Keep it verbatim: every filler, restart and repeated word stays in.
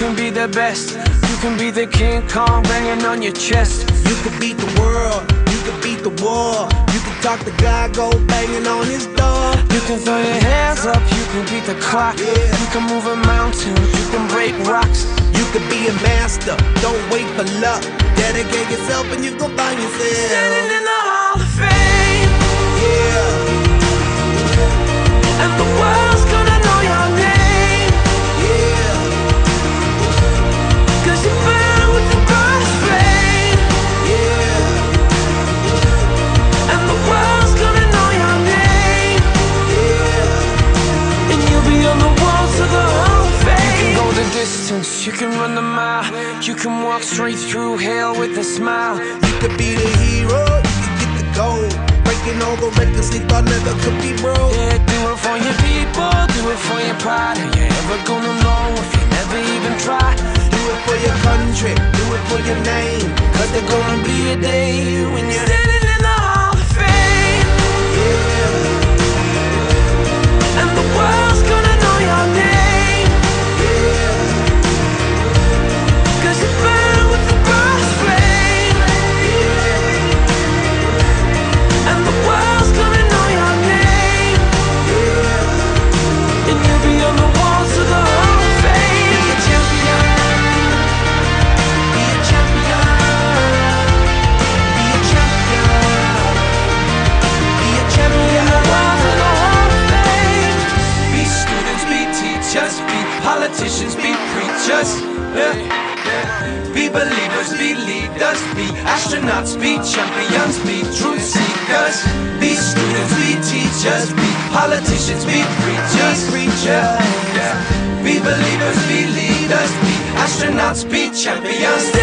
can be the best. You can be the King Kong banging on your chest. You can beat the world, you can beat the war. You can talk to God, go banging on his door. You can throw your hands up, you can beat the clock. Yeah. You can move a mountain, you can break rocks. You can be a master, don't wait for luck. Dedicate yourself and you gon' find yourself Standing in the Hall of Fame. Yeah, And the world's gonna know your name. yeah, Cause you burn with the brightest flame. yeah, And the world's gonna know your name. yeah. And you'll be on the walls of the Hall of Fame. You can go the distance, you can run the mile. You can walk straight through hell with a smile. You could be the hero, you could get the gold. Breaking all the records they thought never could be broke. Yeah, do it for your people, do it for your pride. Are you ever gonna know if you never even try? Do it for your country, do it for your name. Cause there's gonna be a day when you're standing in the Hall of Fame. Yeah, And the world's gonna know your name. yeah, Cause you burn with the brightest flame. And the world's gonna know your name. And you'll be on the walls of the Hall of Fame. Be a champion. Be a champion. Be a champion. Be a champion. The walls of the Hall of Fame. Be students, be teachers, be politicians, be preachers. Yeah. Be believers, be leaders, be astronauts, be champions, be truth seekers. Be students, be teachers, be politicians, be preachers, preachers. Yeah. Be believers, be leaders, be astronauts, be champions.